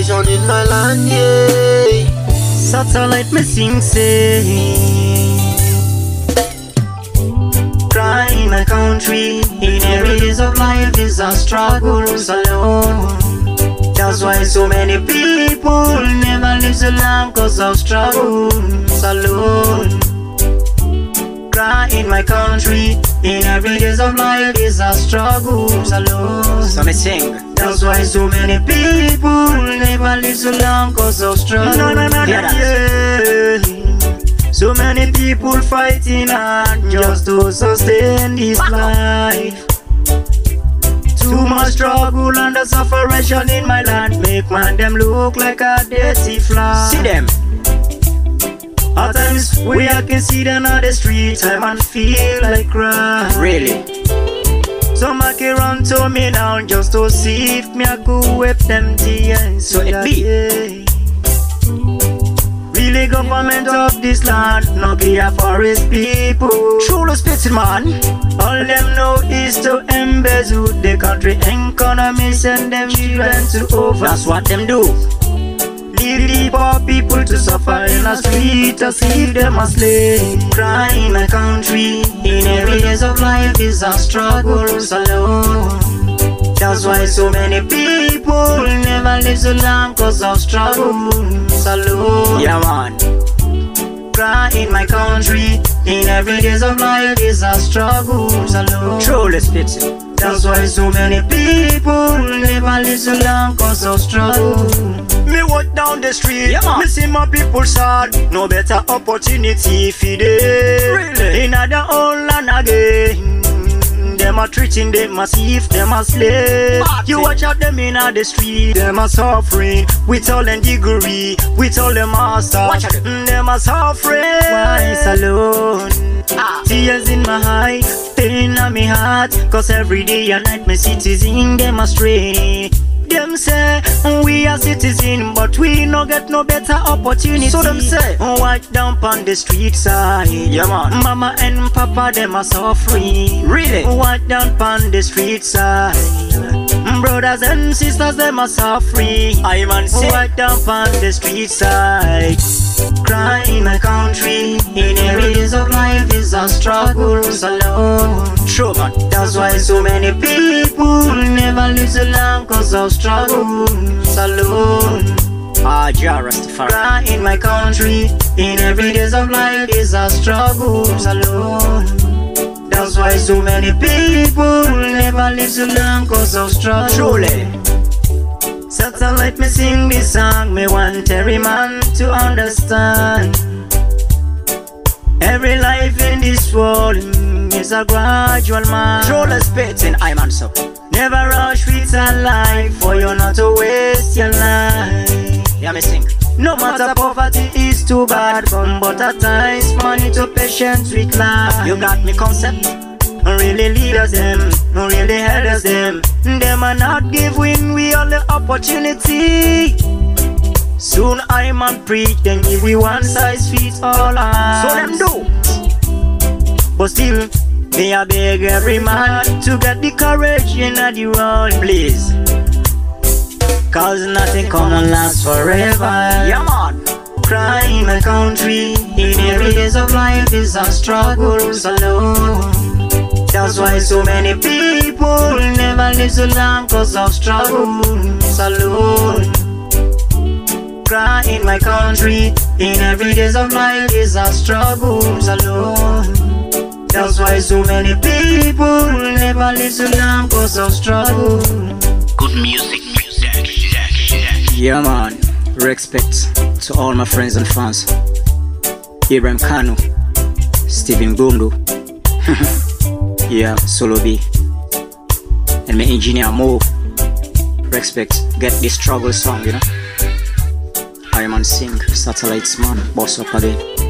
sufferation in my land, yeah. Satellite me sing say, cry in my country. In every days of life is a struggle alone. That's why so many people never live so long, cause of struggles alone. Cry in my country. In every days of life is a struggles alone. So me sing. That's why so many people never live so long, cause of struggles. Yeah. So many people fighting hard just to sustain this life. Too much struggle and the sufferation in my land make man them look like a dirty fly. See them. At times we can see them on the street, time and feel like cry. Really? Some I can run to me now just to see if me I could whip them tears. So it be. Really government of this land no care for his people. True spitting man. All them know is to embezzle the country economy, send them children to over. That's what them do. Leave the poor people to suffer in the street as if them a slave. Cry in my country. In every days of life is a struggle alone. That's why so many people never live so long, cause of struggles alone. Yeah man. Cry in my country. In every days of life is a struggles alone. Truly spitting. That's why so many people never live so long, cause of struggle. Me walk down the street, yeah, me see my people sad. No better opportunity for them. Really? In other own land again. Them a treating them as if them a slave. You watch out them in the street, them a suffering with all them degree, with all them master. Them a suffering. Why alone? Tears in my eye, pain on me heart, cause every day and night my citizen them astray. Them say we are citizens, but we no get no better opportunity. So them say watch down on the street side. Yeah man. Mama and papa them are suffering. Really? Watch down on the street side. Brothers and sisters them are suffering. I man say watch down on the street side. Cry in my country. In every days of life is a struggle alone. true man. That's why so many people never live so long, cause of struggles alone. Jah Rastafari. Cry in my country. In every days of life is a struggles alone. That's why so many people never live so long, cause of struggles. Truly. Satellite me sing this song, me want every man to understand. Every life in this world is a gradual man. Truly spitting, I man so. Never rush with a life, for you not to waste your life. Yeah me sing. No matter poverty is too bad, but at times money to patience with life. You got me concept. Really leaders them, really headers them. Them are not giving we all the opportunity. Soon I man preach, then give we one size fits all eyes. So them do. But still, they are beg every man to get the courage in the world, please. Cause nothing come and last forever. Yeah man. Cry in my country. In every days of life is a struggle alone. That's why so many people never live so long, cause of struggles alone. Cry in my country. In every days of life is a struggles alone. That's why so many people never live so long, cause of struggle. Good music. Yeah man. Respect to all my friends and fans. Ibrahim Kanu, Stephen Bundu. Yeah, Solo B. And my engineer Mo. Respect, get this struggle song, you know. I man sing, Satellites man, boss up again.